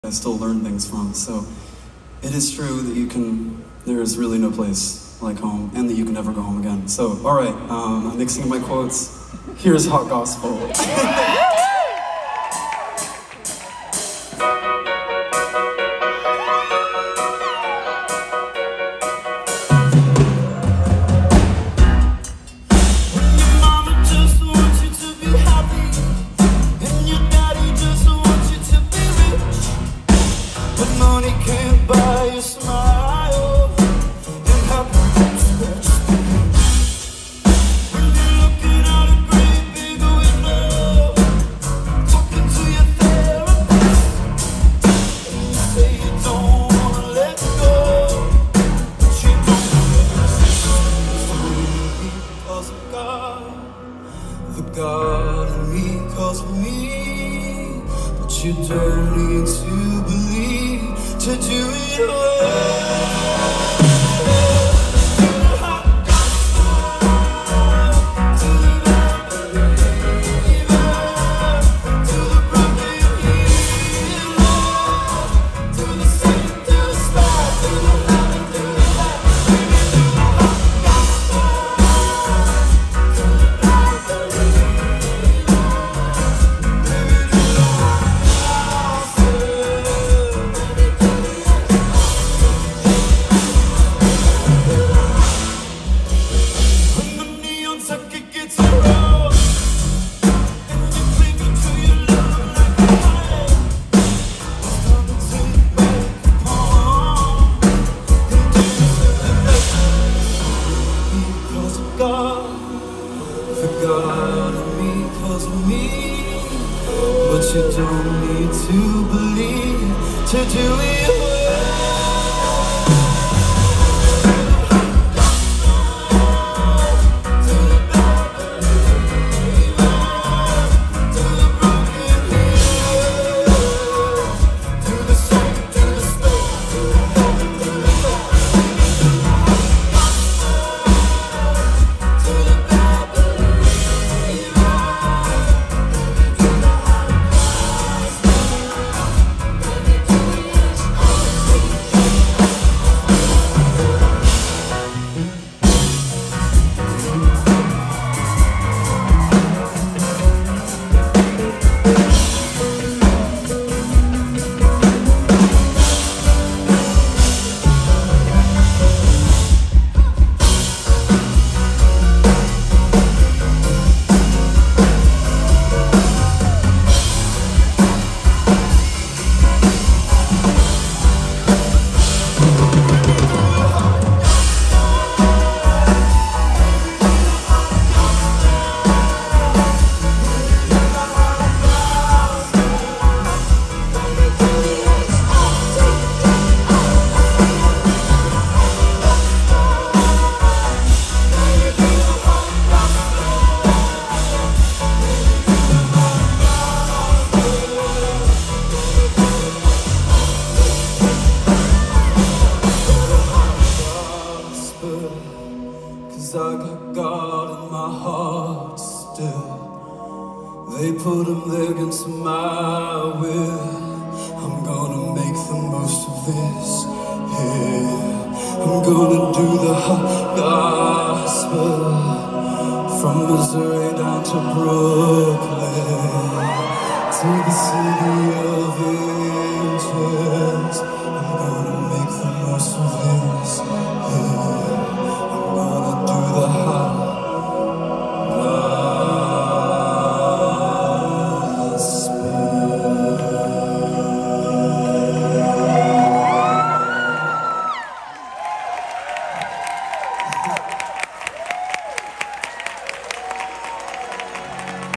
I still learn things from. So it is true that there is really no place like home, and that you can never go home again. So, all right, I'm mixing my quotes. Here's Hot Gospel. God in me calls me, but you don't need to believe to do it well. God in me calls me, but you don't need to believe to do it well. I got God in my heart still. They put him there against my will. I'm gonna make the most of this here. I'm gonna do the hot gospel from Missouri down to Brooklyn, to the city of angels.